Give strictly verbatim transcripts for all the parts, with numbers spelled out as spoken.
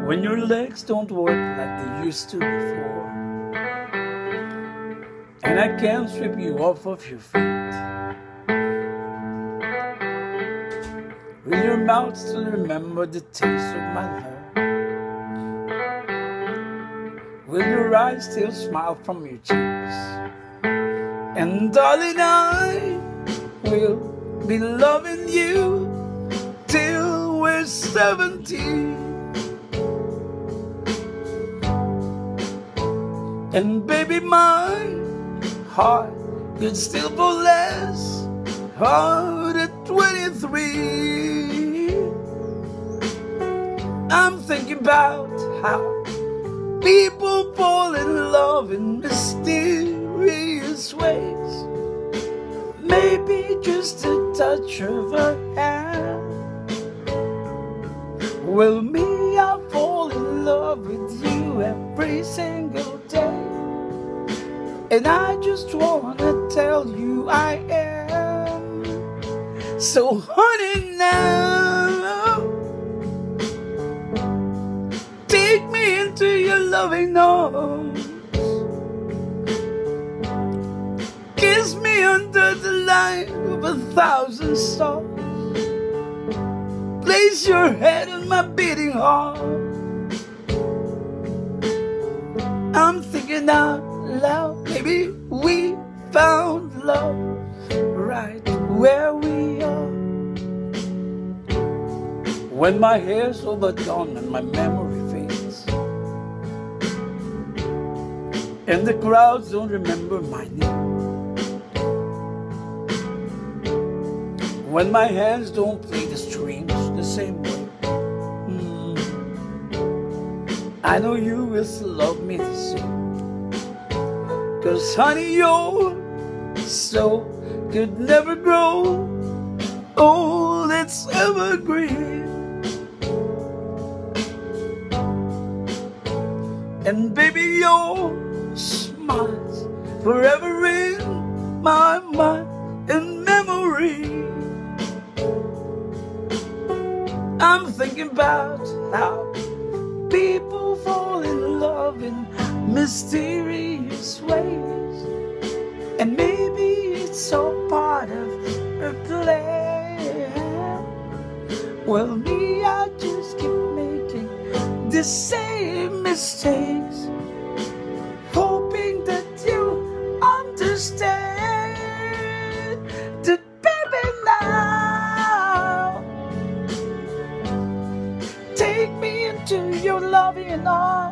when your legs don't work like they used to before, and I can't sweep you off of your feet. Will your mouth still remember the taste of my love? Will your eyes still smile from your cheeks? And darling, I will be loving you till we're seventy. And baby, my heart could still possess hard at twenty-three. I'm thinking about how people fall in love in mysterious ways. Maybe just a touch of a hand. Well, me, I fall in love with you every single day, and I just wanna tell you I am. So honey, now take me into your loving arms. Kiss me under the light of a thousand stars. Place your head on my beating heart. I'm thinking out loud, maybe we found love right where we are. When my hair's overdone and my memory fades, and the crowds don't remember my name, when my hands don't play the strings the same way, mm, I know you will still love me the same. 'Cause honey, your soul could never grow old, it's evergreen. And baby, your smile's forever in my mind and memory. I'm thinking about how people fall in love in mysterious ways, and maybe it's all part of a plan. Well, me, I just keep making the same mistakes, hoping that you understand that, baby, now take me into your loving arms.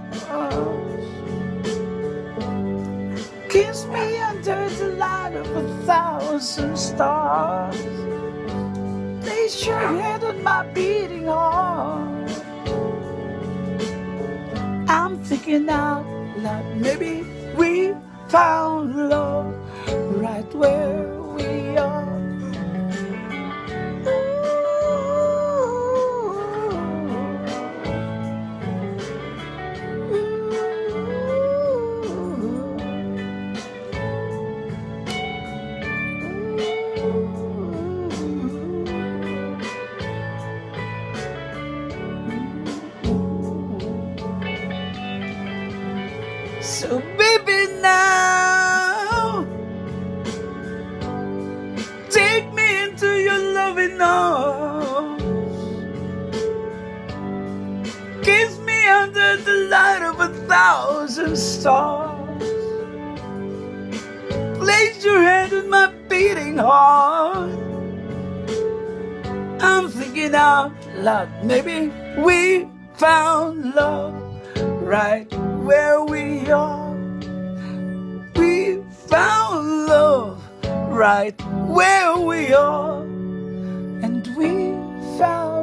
Kiss me under the light of a thousand stars. Place your head on my beating heart. I'm thinking out loud, maybe we found love right where we are. So baby, now take me into your loving arms. Kiss me under the light of a thousand stars. Place your hand on my beating heart. I'm thinking out loud, maybe we found love right where we are. We found love right where we are, and we found